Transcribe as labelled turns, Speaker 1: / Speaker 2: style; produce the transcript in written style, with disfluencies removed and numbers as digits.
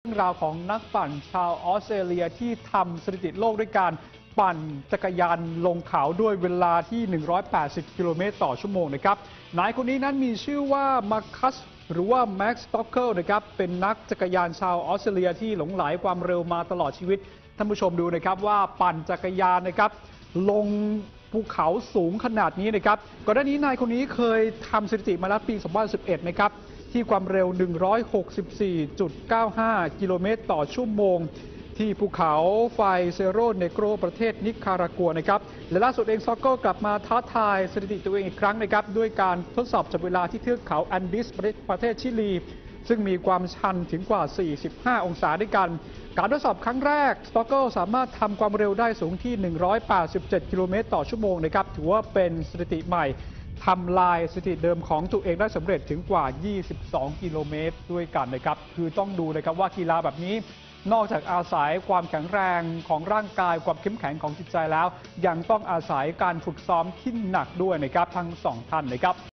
Speaker 1: เรื่องราวของนักปั่นชาวออสเตรเลียที่ทำสถิติโลกด้วยการปั่นจักรยานลงเขาด้วยเวลาที่ 180 กิโลเมตรต่อชั่วโมงนะครับนายคนนี้นั้นมีชื่อว่ามาร์คัสหรือว่าแม็กซ์สต็อกเกิลนะครับเป็นนักจักรยานชาวออสเตรเลียที่หลงไหลความเร็วมาตลอดชีวิตท่านผู้ชมดูนะครับว่าปั่นจักรยานนะครับลงภูเขาสูงขนาดนี้นะครับก่อนหน้านี้นายคนนี้เคยทำสถิติมาแล้วปี 2011 นะครับที่ความเร็ว 164.95 กิโลเมตรต่อชั่วโมงที่ภูเขาไฟเซโรเนโกรประเทศนิคารากัวนะครับและล่าสุดเองซ็อกเกอร์กลับมาท้าทายสถิติตัวเองอีกครั้งนะครับด้วยการทดสอบจับเวลาที่เทือกเขาแอนดิสประเทศชิลีซึ่งมีความชันถึงกว่า 45 องศาด้วยกันการทดสอบครั้งแรกสต็อกเกิลสามารถทำความเร็วได้สูงที่ 187 กิโลเมตรต่อชั่วโมงนะครับถือว่าเป็นสถิติใหม่ทำลายสถิติเดิมของตัวเองได้สำเร็จถึงกว่า 22 กิโลเมตรด้วยกันนะครับคือต้องดูนะครับว่ากีฬาแบบนี้นอกจากอาศัยความแข็งแรงของร่างกายความเข้มแข็งของจิตใจแล้วยังต้องอาศัยการฝึกซ้อมที่หนักด้วยนะครับทั้งสองท่านนะครับ